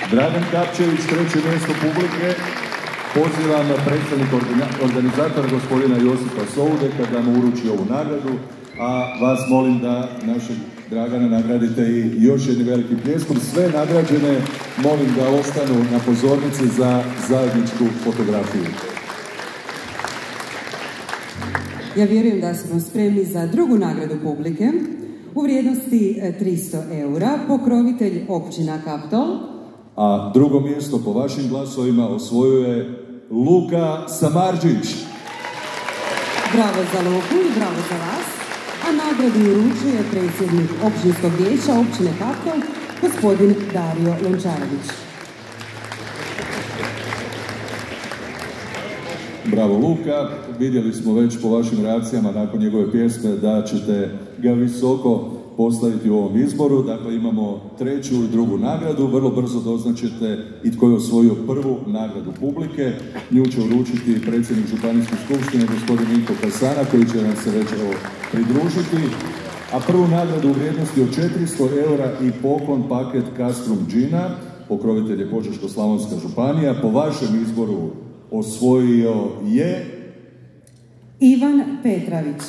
Dragan Kapčević, treće mjesto publike. Pozivam predstavnika organizatora, gospodina Josipa Soudeka, da mu uruči ovu nagradu, a vas molim da našeg Dragana nagradite i još jednim velikim pljeskom. Sve nagrađene molim da ostanu na pozornici za zajedničku fotografiju. Ja vjerujem da smo spremni za drugu nagradu publike u vrijednosti 300 eura, pokrovitelj općina Kaptol. A drugo mjesto po vašim glasovima osvojuje Luka Samardžić. Bravo za Luku i bravo za vas. A nagradu uručuje predsjednik općinskog vijeća općine Kaptol, gospodin Dario Lončarević. Bravo Luka, vidjeli smo već po vašim reakcijama nakon njegove pjesme da ćete ga visoko postaviti u ovom izboru. Dakle, imamo treću i drugu nagradu. Vrlo brzo doznačite i tko je osvojio prvu nagradu publike. Nju će uručiti predsjednik Županijske skupštine, gospodin Niko Kasana, koji će nam se već pridružiti. A prvu nagradu u vrijednosti od 400 eura i poklon paket Castrum Gina, pokrovitelj je Požeško-slavonska županija, po vašem izboru osvojio je Ivan Petravić.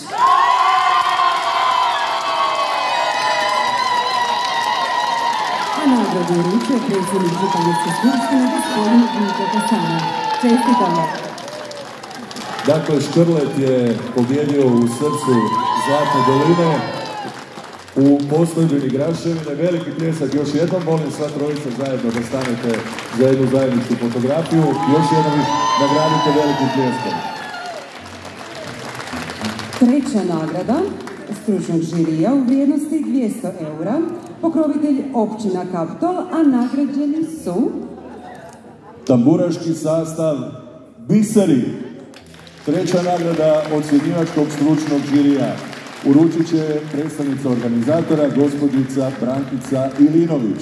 A nagradu uručuje predsjednik Županijske skupštine, gospodin Niko Kasana. Čestitamo. Dakle, Škrlet je pobjedio u srcu Zlatne doline u postojbini Graševine. Veliki pljesak još jednom, molim sva trojica zajedno da stanete za jednu zajedničku fotografiju. Još jednom ih nagradite velikim pljeskom. Treća nagrada stručnog žirija u vrijednosti 200 eura, pokrovitelj općina Kaptol, a nagrađeni su tamburaški sastav Biseri. Treća nagrada ocjenjivačkog stručnog žirija uručit će predstavnica organizatora, gospođica Brankica Ilinović.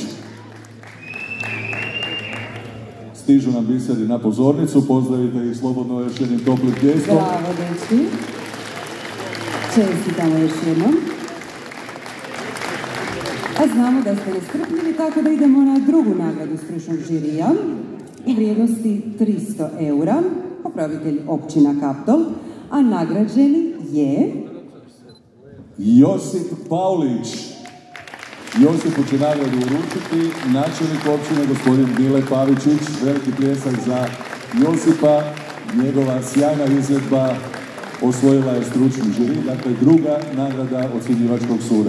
Stižu nam biseri na pozornicu, pozdravite ih slobodno još jednim toplim pljeskom. Bravo, dečki. Čestitamo još jednom. A znamo da ste nestrpljivi, tako da idemo na drugu nagradu stručnog žirija u vrijednosti 300 eura, pokrovitelj općina Kaptol, a nagrađeni je Josip Paulić. Josipu će nagradu uručiti načelnik općine, gospodin Mile Pavičić. Veliki pljesak za Josipa. Njegova sjajna izvedba osvojila je stručni žiri, dakle druga nagrada ocjenjivačkog suda.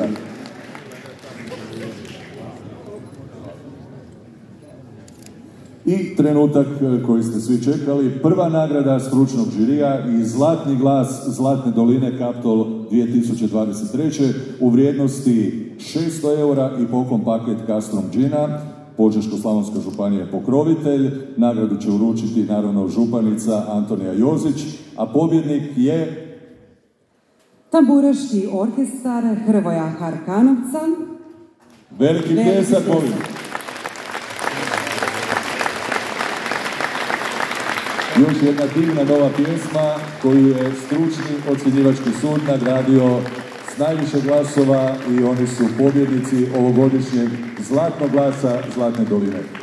I trenutak koji ste svi čekali, prva nagrada stručnog žirija i zlatni glas Zlatne doline Kaptol 2023. u vrijednosti 600 eura i poklon paket Castrum Gina. Požeško-slavonska županija je pokrovitelj. Nagradu će uručiti naravno županica Antonija Jozić, a pobjednik je tamburaški orkestar Hrvoja Harkanovca. Veliki pljesak, molim. Još jedna divna nova pjesma koju je stručni ocjenjivački sud nagradio s najviše glasova i oni su pobjednici ovogodišnjeg Zlatnog glasa Zlatne doline.